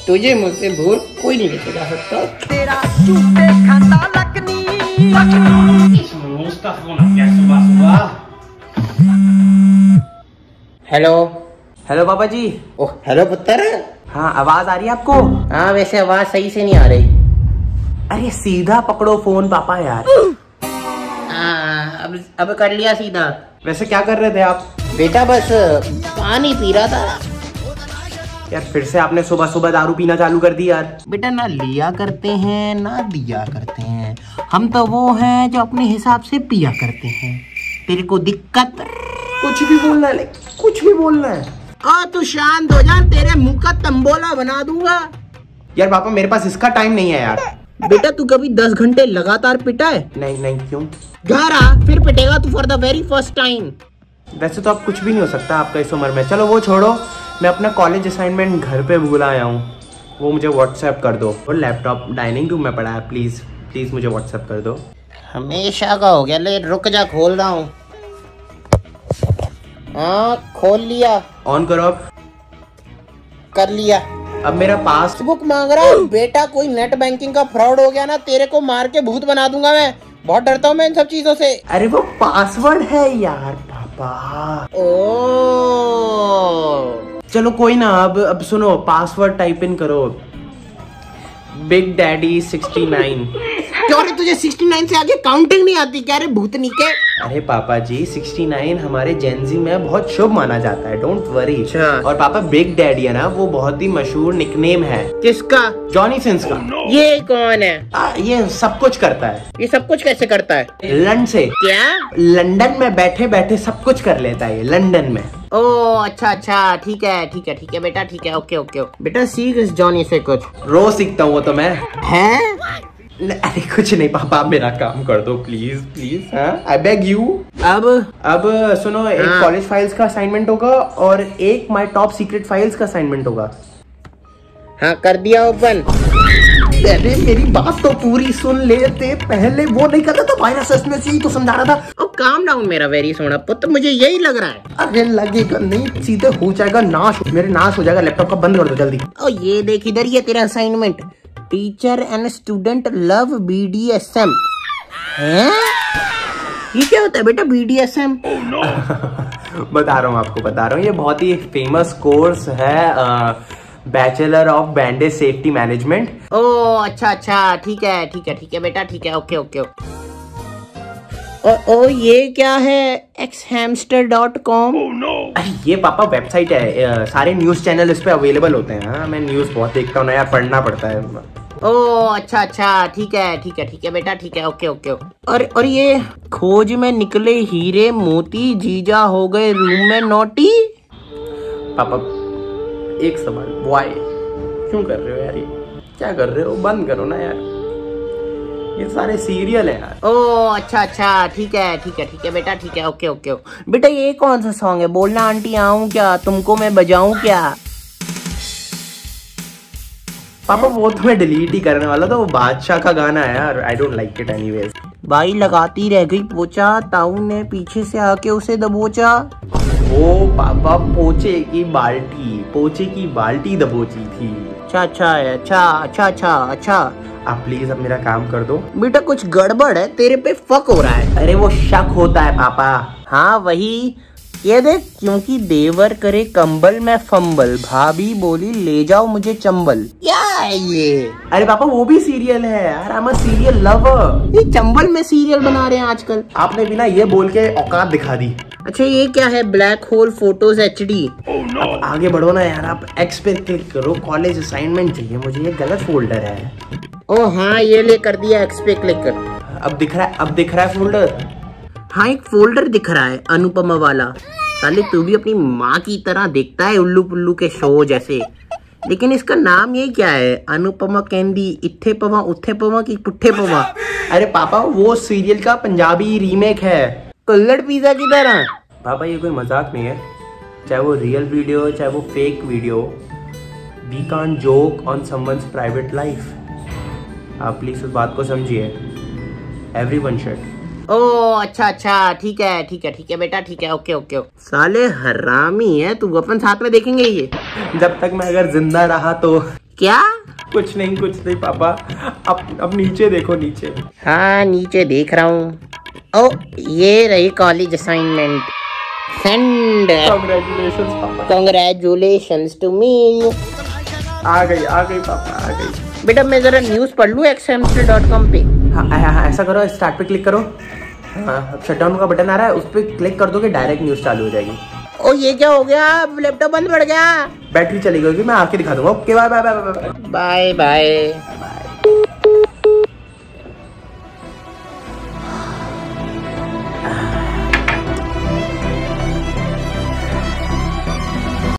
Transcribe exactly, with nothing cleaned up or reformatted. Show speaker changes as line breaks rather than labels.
तुझे मुझसे दूर कोई नहीं लेके जा सकता।
तेरा झूठे खाता लगनी।
उसका फोन आ गया सुबह सुबह। हेलो
हेलो पापा जी।
ओह हेलो पुत्र।
हाँ आवाज आ रही है आपको?
हाँ वैसे आवाज सही से नहीं आ रही।
अरे सीधा पकड़ो फोन पापा यार।
हाँ अब अब कर लिया सीधा।
वैसे क्या कर रहे थे आप?
बेटा बस पानी पी रहा था।
यार फिर से आपने सुबह सुबह दारू पीना चालू कर दी यार।
बेटा ना लिया करते हैं ना दिया करते हैं, हम तो वो हैं जो अपने हिसाब से पिया करते हैं। तेरे को दिक्कत?
कुछ भी बोलना है, कुछ भी बोलना है।
आ तू शांत हो जा, तेरे मुंह का तंबोला बना दूंगा।
यार पापा मेरे पास इसका टाइम नहीं है यार।
बेटा तू कभी दस घंटे लगातार पिटा है?
नहीं नहीं क्यों?
घर आ फिर पिटेगा तू for the very first time.
वैसे तो अब कुछ भी नहीं हो सकता आपका इस उम्र में। चलो वो छोड़ो, मैं अपना कॉलेज असाइनमेंट घर पे भूल आया हूँ, वो मुझे व्हाट्सएप कर दो। और लैपटॉप डाइनिंग रूम में पड़ा है, प्लीज प्लीज मुझे व्हाट्सएप कर दो।
हमेशा का हो गया, ले रुक जा खोल रहा हूँ। हाँ खोल लिया।
ऑन करो अब।
कर लिया।
अब मेरा
पासबुक मांग रहा है बेटा, कोई नेट बैंकिंग का फ्रॉड हो गया ना तेरे को मार के भूत बना दूंगा मैं। बहुत डरता हूँ मैं इन सब चीजों से।
अरे वो पासवर्ड है यार पापा।
ओ
चलो कोई ना, अब अब सुनो, पासवर्ड टाइप इन करो, बिग डैडी सिक्सटी नाइन।
क्यों रे तुझे सिक्सटी नाइन से आगे काउंटिंग नहीं आती क्या रे भूतनी के?
अरे पापा जी सिक्सटी नाइन हमारे जेनजी में बहुत शुभ माना जाता है, डोंट वरी। और पापा बिग डैडी है ना, वो बहुत ही मशहूर निकनेम है।
किसका?
जॉनी सिंस का।
ये कौन है?
आ, ये सब कुछ करता है।
ये सब कुछ कैसे करता है?
लंदन से।
क्या?
लंदन में बैठे बैठे सब कुछ कर लेता है लंदन में।
ओ अच्छा अच्छा ठीक है ठीक है ठीक है बेटा ठीक है। ओके ओके बेटा सीख इस जॉनी से कुछ।
रोज सीखता हूँ वो तो मैं।
हैं?
अरे कुछ नहीं पापा, आप मेरा काम कर दो please please. I beg you.
अब
अब सुनो, एक
हाँ।
कॉलेज फाइल्स का असाइनमेंट होगा और एक माय टॉप सीक्रेट फाइल्स का असाइनमेंट होगा।
हाँ कर दिया ओपन।
अरे मेरी बात तो पूरी सुन लेते पहले। वो नहीं करता तो वायरस में से ही तो समझा रहा था।
ओ काम डाउन मेरा वेरी सोना पुत्र, मुझे यही लग रहा है।
अरे लगेगा नहीं, सीधे हो जाएगा नाश, मेरे नाश हो जाएगा। लैपटॉप का बंद कर दो जल्दी।
ओ ये देख इधर ही है तेरा assignment. Teacher and student love B D S M. हैं? ये क्या होता है बेटा बी डी एस एम?
बता रहा हूँ आपको, बता रहा हूँ। ये बहुत ही फेमस कोर्स है, bachelor of bandage safety management.
ओ अच्छा अच्छा ठीक है ठीक है ठीक है बेटा ठीक है। ओके ओके ओ, ओ ये क्या है? X hamster dot com.
ये पापा वेबसाइट है, सारे न्यूज चैनल इस पे अवेलेबल होते हैं। हाँ मैं न्यूज बहुत देखता हूँ ना यार, पढ़ना पड़ता है।
ओ अच्छा अच्छा ठीक है ठीक है ठीक है बेटा ठीक है। ओके ओके और और ये खोज में निकले हीरे मोती, जीजा हो गए रूम में नोटी।
पापा एक सवाल, वाई क्यों कर रहे हो यार? ये क्या कर रहे हो? बंद करो ना यार, ये सारे सीरियल है यार।
ओ अच्छा अच्छा ठीक है ठीक है ठीक है बेटा ठीक है। ओके ओके बेटा ये कौन सा सॉन्ग है? बोलना आंटी आऊं क्या, तुमको मैं बजाऊं क्या?
पापा वो तो मैं डिलीट ही करने वाला था, वो बादशाह का गाना है यार। I don't like it anyways.
बाई लगाती रह गई पोचा, ताऊ ने पीछे से आके उसे दबोचा।
वो पापा पोचे की बाल्टी, पोचे की बाल्टी दबोची थी।
अच्छा अच्छा अच्छा अच्छा अच्छा अच्छा।
आप प्लीज अब मेरा काम कर दो।
बेटा कुछ गड़बड़ है, तेरे पे फक हो रहा है।
अरे वो शक होता है पापा।
हाँ वही, ये देख, क्योंकि देवर करे कंबल में फंबल, भाभी बोली ले जाओ मुझे चंबल। क्या है ये?
अरे पापा वो भी सीरियल है यार, I am a serial lover.
ये चंबल में सीरियल बना रहे हैं आजकल।
आपने बिना ये बोल के औकात दिखा दी।
अच्छा ये क्या है? Black hole photos H D.
अब आगे बढ़ो ना यार, आप एक्स पे क्लिक करो, कॉलेज असाइनमेंट चाहिए मुझे, ये गलत फोल्डर है।
ओ हाँ ये ले कर दिया, एक्स पे क्लिक कर।
अब दिख रहा है, अब दिख रहा है फोल्डर।
हाँ एक फोल्डर दिख रहा है अनुपमा वाला। साले तू भी अपनी माँ की तरह देखता है उल्लू पुल्लू के शो जैसे, लेकिन इसका नाम ये क्या है? अनुपमा कैंडी, इत्थे पवा उठे पवा की पुट्ठे पवा।
अरे पापा वो सीरियल का पंजाबी रीमेक है,
कुल्हड़ पिज्जा की तरह।
पापा ये कोई मजाक नहीं है, चाहे वो रियल वीडियो हो चाहे वो fake video, we can't joke on someone's private life. आप प्लीज उस बात को समझिए, एवरीवन शुड।
ओ अच्छा अच्छा ठीक है ठीक है ठीक है बेटा ठीक है। ओके ओके साले हरामी है तू, अपन साथ में देखेंगे ये।
जब तक मैं अगर जिंदा रहा तो
क्या?
कुछ नहीं कुछ नहीं पापा, अब अब नीचे देखो नीचे।
हाँ नीचे देख रहा हूँ। ओ ये रही कॉलेज असाइनमेंट। सेंड।
कांग्रेचुलेशंस पापा।
Congratulations to me.
आ गई आ गई पापा आ गई।
बेटा मैं जरा न्यूज़ पढ़ लूँ एक्सएमस्टर डॉट कॉम पे।
हाँ हाँ ऐसा करो, स्टार्ट पे क्लिक करो। हाँ शटडाउन का बटन आ रहा है, उस पर क्लिक कर दोगे डायरेक्ट न्यूज़ चालू हो जाएगी।
ओ ये क्या हो गया? लैपटॉप बंद पड़ गया।
बैटरी चली गई, मैं आके दिखा दूंगा। Okay bye bye bye bye
bye bye.